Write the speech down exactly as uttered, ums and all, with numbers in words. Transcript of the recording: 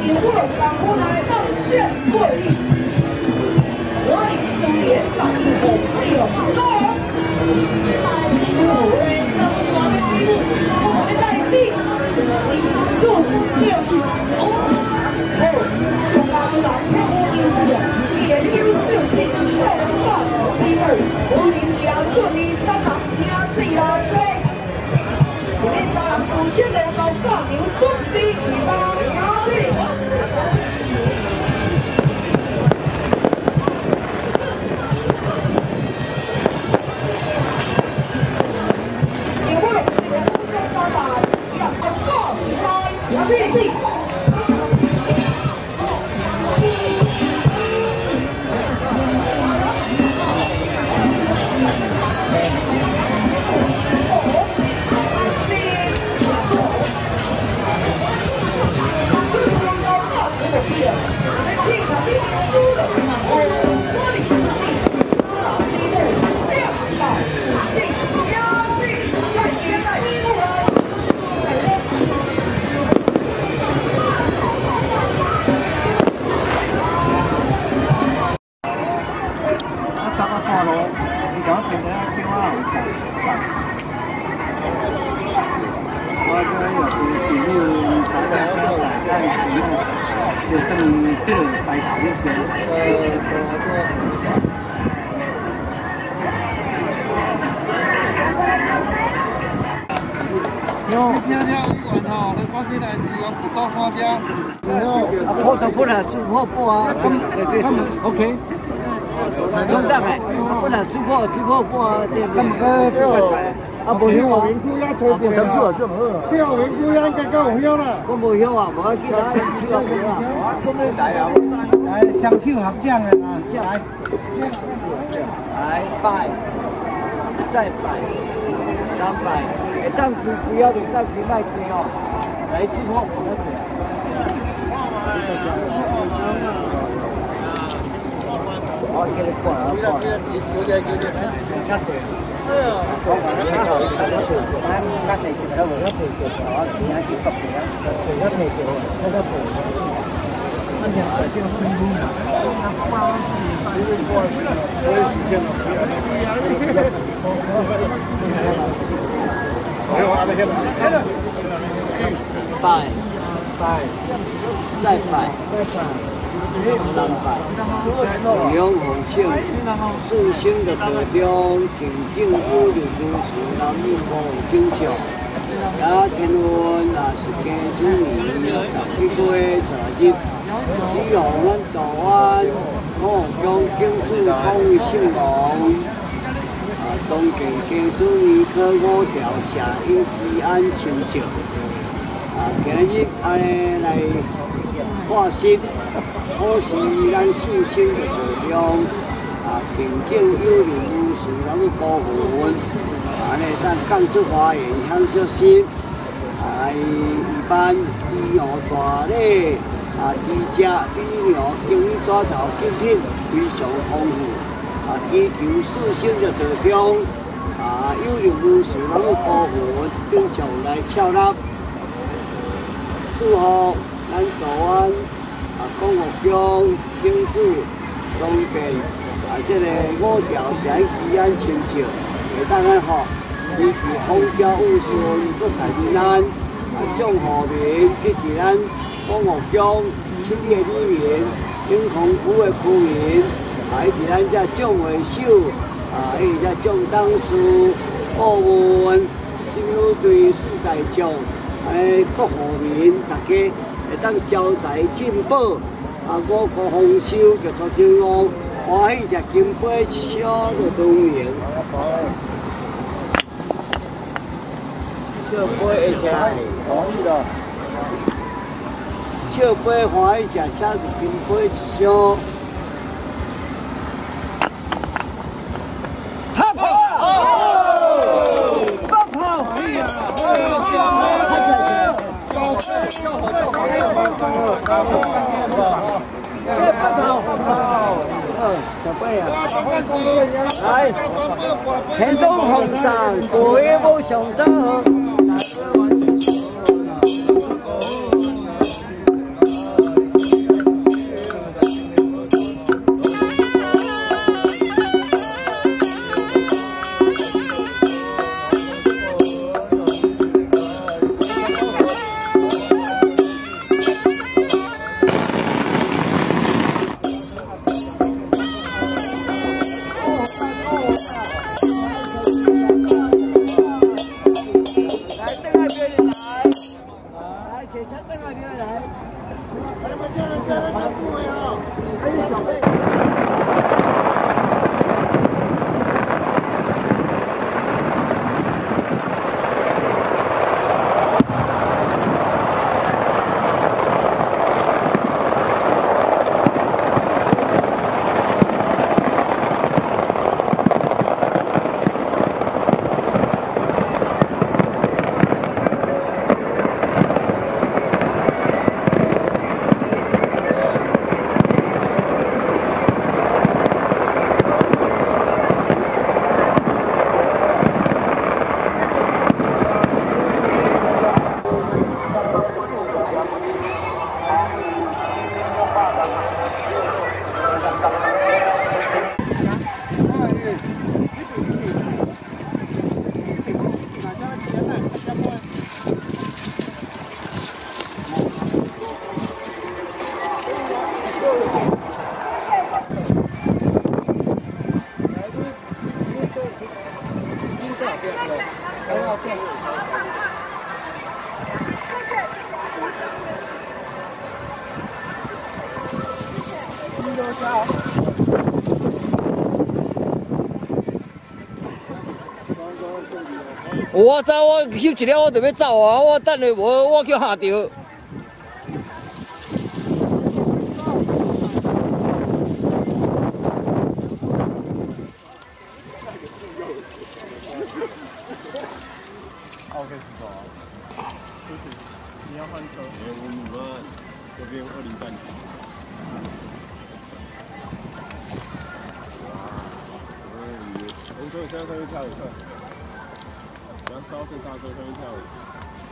有我港府来让县会议，我以苏联党一红是有好多人。我为中华的义务，我的代币，做六哦，中华的蓝天我因此也优秀进入大学第二，我领要顺利三行听水来水，我们三人首先来到大牛准备起吧。 OK， 中站哎，不能突破，突破不啊，对不对？啊，无晓啊，评估要抽点啊，票评估要该够有晓啦。我无晓啊，无去拿手票啊，我没来啊。来，双手合掌的啊，来，来拜，再拜，三拜，哎，这样不不要的，这样不卖亏哦。来突破不能亏。 我叫你过来，过来。有嘢叫你睇，一對。哎呀，我話你睇下，睇咗條線，啱啱你接咗一條線，我而家叫急嘅，一條線，一條線。跟住我叫清空啊，包你哋過嚟，我哋時間唔少。你好，阿妹先。拜拜，再拜，再拜。 三百，利用红庆四星的特中，挺进优流都市，让你好景象。呀，天温也是加注意，十几个月十日，只要咱台湾我将经济创意兴隆，啊，东京加注意科五条下应治安清净。啊，今日安尼来画室。 可是咱四星的力量啊，挺进有利优势，咱们部分啊，呢咱降出花园向小心，啊，一般鱼哦大类啊，猪只、猪牛、经济抓草产品非常丰富，啊，追求四星的力量啊，有利优势，咱们部分经常来俏纳，四号咱台湾。 啊，公务中、经济、装备啊，这个五条线治安清净，会当个吼，依据风调雨顺，搁台平安，啊，祝福民支持咱公务中七个里面，永康区的居民，啊，以及咱这蒋维秀，啊，以及这蒋董事、顾问，新友队四大将，诶，祝福民大家。 会当招财进宝，啊！五谷丰收就做天路，欢喜食金杯一小就当年。笑杯而且同意了，笑杯欢喜食下是金杯一小。跑跑，跑跑，哎呀！ 小贝啊，来，天东红伞，国乐无上道。 我走，我翕一了，我就要走啊！我等下无，我叫下着。 你要换车？哎，我们这边二零三级。哇！哎，我们现在上去跳一跳，然后稍事大声上去跳舞。